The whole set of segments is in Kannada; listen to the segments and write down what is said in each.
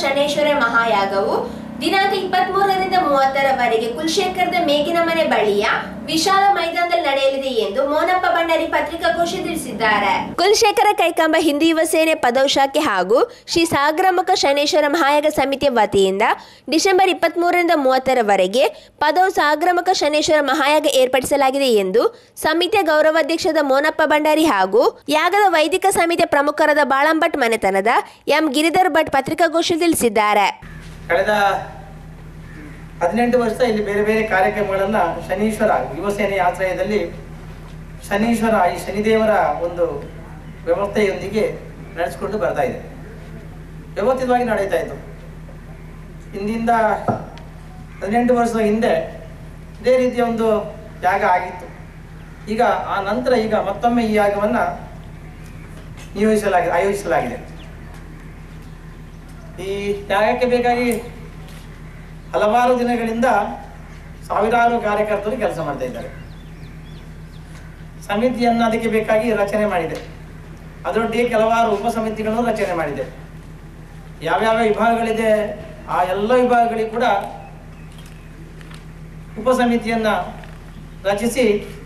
ಶನೇಶ್ವರ ಮಹಾಯಾಗವು ದಿನಾಂಕ 23ರಿಂದ 30ರವರೆಗೆ ಕುಲಶೇಖರದ ಮೇಗಿನ ಮನೆ ಬಳಿಯ ವಿಶಾಲ ಮೈದಾನದಲ್ಲಿ ನಡೆಯಲಿದೆ ಎಂದು ಮೋನಪ್ಪ ಭಂಡಾರಿ ಪತ್ರಿಕಾಗೋಷ್ಠಿ ತಿಳಿಸಿದ್ದಾರೆ. ಕುಲಶೇಖರ ಕೈಕಂಬ ಹಿಂದೂ ಯುವ ಸೇನೆ ಪದವ್ ಶಾಖೆ ಹಾಗೂ ಶ್ರೀ ಸಾಗರಮುಖ ಶನೇಶ್ವರ ಮಹಾಯಾಗ ಸಮಿತಿಯ ವತಿಯಿಂದ ಡಿಸೆಂಬರ್ 23ರಿಂದ 30ರವರೆಗೆ ಪದವ್ ಸಾಗರಮುಖ ಶನೇಶ್ವರ ಮಹಾಯಾಗ ಏರ್ಪಡಿಸಲಾಗಿದೆ ಎಂದು ಸಮಿತಿಯ ಗೌರವಾಧ್ಯಕ್ಷರಾದ ಮೋನಪ್ಪ ಭಂಡಾರಿ ಹಾಗೂ ಯಾಗದ ವೈದಿಕ ಸಮಿತಿಯ ಪ್ರಮುಖರಾದ ಬಾಳಂಭಟ್ ಮನೆತನದ ಎಂ ಗಿರಿಧರ್ ಭಟ್ ಪತ್ರಿಕಾಗೋಷ್ಠಿ ತಿಳಿಸಿದ್ದಾರೆ. ಕಳೆದ 18 ವರ್ಷ ಇಲ್ಲಿ ಬೇರೆ ಬೇರೆ ಕಾರ್ಯಕ್ರಮಗಳನ್ನು ಶನೀಶ್ವರ ಯುವಸೇನೆಯ ಆಶ್ರಯದಲ್ಲಿ ಶನೀಶ್ವರ ಈ ಶನಿದೇವರ ಒಂದು ವ್ಯವಸ್ಥೆಯೊಂದಿಗೆ ನಡೆಸಿಕೊಂಡು ಬರ್ತಾ ಇದೆ. ವ್ಯವಸ್ಥಿತವಾಗಿ ನಡೀತಾ ಇತ್ತು. ಹಿಂದಿಂದ 18 ವರ್ಷದ ಹಿಂದೆ ಇದೇ ರೀತಿಯ ಒಂದು ಯಾಗ ಆಗಿತ್ತು. ಈಗ ಆ ನಂತರ ಈಗ ಮತ್ತೊಮ್ಮೆ ಈ ಯಾಗವನ್ನು ಆಯೋಜಿಸಲಾಗಿದೆ. ಈ ಯಾಗಕ್ಕೆ ಬೇಕಾಗಿ ಹಲವಾರು ದಿನಗಳಿಂದ ಸಾವಿರಾರು ಕಾರ್ಯಕರ್ತರು ಕೆಲಸ ಮಾಡ್ತಾ ಇದ್ದಾರೆ. ಸಮಿತಿಯನ್ನು ಅದಕ್ಕೆ ಬೇಕಾಗಿ ರಚನೆ ಮಾಡಿದೆ. ಅದರೊಟ್ಟಿಗೆ ಕೆಲವಾರು ಉಪಸಮಿತಿಗಳನ್ನು ರಚನೆ ಮಾಡಿದೆ. ಯಾವ್ಯಾವ ವಿಭಾಗಗಳಿದೆ ಆ ಎಲ್ಲ ವಿಭಾಗಗಳಿಗೆ ಕೂಡ ಉಪಸಮಿತಿಯನ್ನು ರಚಿಸಿ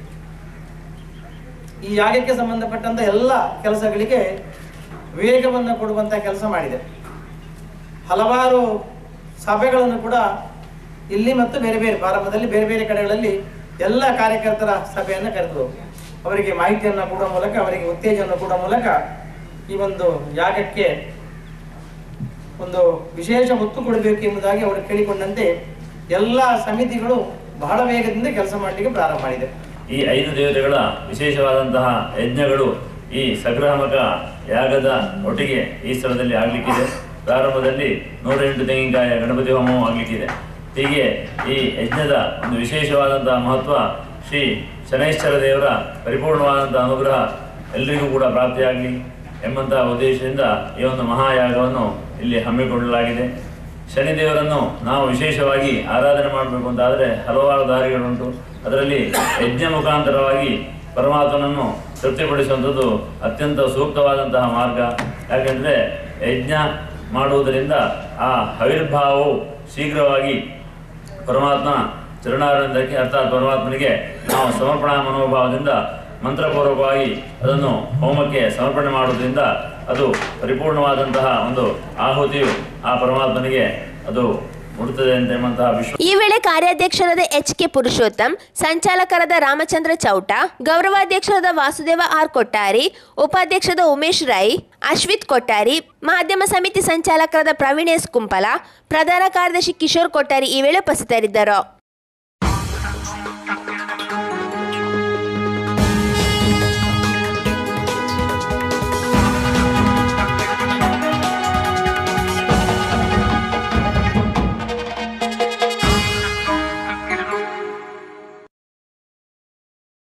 ಈ ಯಾಗಕ್ಕೆ ಸಂಬಂಧಪಟ್ಟಂಥ ಎಲ್ಲ ಕೆಲಸಗಳಿಗೆ ವೇಗವನ್ನು ಕೊಡುವಂಥ ಕೆಲಸ ಮಾಡಿದೆ. ಹಲವಾರು ಸಭೆಗಳನ್ನು ಕೂಡ ಇಲ್ಲಿ ಮತ್ತು ಬೇರೆ ಬೇರೆ ಪ್ರಾರಂಭದಲ್ಲಿ ಬೇರೆ ಬೇರೆ ಕಡೆಗಳಲ್ಲಿ ಎಲ್ಲ ಕಾರ್ಯಕರ್ತರ ಸಭೆಯನ್ನು ಕರೆದು ಅವರಿಗೆ ಮಾಹಿತಿಯನ್ನು ಕೊಡುವ ಮೂಲಕ ಅವರಿಗೆ ಉತ್ತೇಜನ ಕೊಡುವ ಮೂಲಕ ಈ ಒಂದು ಯಾಗಕ್ಕೆ ಒಂದು ವಿಶೇಷ ಒತ್ತು ಕೊಡಬೇಕು ಎಂಬುದಾಗಿ ಅವರು ಕೇಳಿಕೊಂಡಂತೆ ಎಲ್ಲ ಸಮಿತಿಗಳು ಬಹಳ ವೇಗದಿಂದ ಕೆಲಸ ಮಾಡಲಿಕ್ಕೆ ಪ್ರಾರಂಭ ಮಾಡಿದೆ. ಈ 5 ದೇವತೆಗಳ ವಿಶೇಷವಾದಂತಹ ಯಜ್ಞಗಳು ಈ ಸಗ್ರಹಮಕ ಯಾಗದ ಒಟ್ಟಿಗೆ ಈ ಸ್ಥಳದಲ್ಲಿ ಆಗಲಿಕ್ಕಿದೆ. ಪ್ರಾರಂಭದಲ್ಲಿ 108 ತೆಂಗಿನಕಾಯಿಯ ಗಣಪತಿ ಹೋಮವು ಆಗಲಿಕ್ಕಿದೆ. ಹೀಗೆ ಈ ಯಜ್ಞದ ಒಂದು ವಿಶೇಷವಾದಂತಹ ಮಹತ್ವ ಶ್ರೀ ಶನೈಶ್ಚರ ದೇವರ ಪರಿಪೂರ್ಣವಾದಂತಹ ಅನುಗ್ರಹ ಎಲ್ಲರಿಗೂ ಕೂಡ ಪ್ರಾಪ್ತಿಯಾಗಲಿ ಎಂಬಂತಹ ಉದ್ದೇಶದಿಂದ ಈ ಒಂದು ಮಹಾಯಾಗವನ್ನು ಇಲ್ಲಿ ಹಮ್ಮಿಕೊಳ್ಳಲಾಗಿದೆ. ಶನಿದೇವರನ್ನು ನಾವು ವಿಶೇಷವಾಗಿ ಆರಾಧನೆ ಮಾಡಬೇಕು ಅಂತಾದರೆ ಹಲವಾರು ದಾರಿಗಳುಂಟು. ಅದರಲ್ಲಿ ಯಜ್ಞ ಮುಖಾಂತರವಾಗಿ ಪರಮಾತ್ಮನನ್ನು ತೃಪ್ತಿಪಡಿಸುವಂಥದ್ದು ಅತ್ಯಂತ ಸೂಕ್ತವಾದಂತಹ ಮಾರ್ಗ. ಯಾಕೆಂದರೆ ಯಜ್ಞ ಮಾಡುವುದರಿಂದ ಆ ಆವಿರ್ಭಾವವು ಶೀಘ್ರವಾಗಿ ಪರಮಾತ್ಮ ಚರಣಾರವಿಂದಕ್ಕೆ ಅರ್ಥಾತ್ ಪರಮಾತ್ಮನಿಗೆ ನಾವು ಸಮರ್ಪಣಾ ಮನೋಭಾವದಿಂದ ಮಂತ್ರಪೂರ್ವಕವಾಗಿ ಅದನ್ನು ಹೋಮಕ್ಕೆ ಸಮರ್ಪಣೆ ಮಾಡುವುದರಿಂದ ಅದು ಪರಿಪೂರ್ಣವಾದಂತಹ ಒಂದು ಆಹುತಿಯು ಆ ಪರಮಾತ್ಮನಿಗೆ ಅದು ಈ ವೇಳೆ ಕಾರ್ಯಾಧ್ಯಕ್ಷರಾದ ಎಚ್.ಕೆ. ಪುರುಷೋತ್ತಮ್, ಸಂಚಾಲಕರಾದ ರಾಮಚಂದ್ರ ಚೌಟ, ಗೌರವಾಧ್ಯಕ್ಷರಾದ ವಾಸುದೇವ ಆರ್ ಕೊಟ್ಟಾರಿ, ಉಪಾಧ್ಯಕ್ಷರಾದ ಉಮೇಶ್ ರೈ, ಅಶ್ವಿತ್ ಕೊಟ್ಟಾರಿ, ಮಾಧ್ಯಮ ಸಮಿತಿ ಸಂಚಾಲಕರಾದ ಪ್ರವೀಣ್ ಎಸ್ ಕುಂಪಲ, ಪ್ರಧಾನ ಕಾರ್ಯದರ್ಶಿ ಕಿಶೋರ್ ಕೊಟ್ಟಾರಿ ಈ ವೇಳೆ ಉಪಸ್ಥಿತರಿದ್ದರು.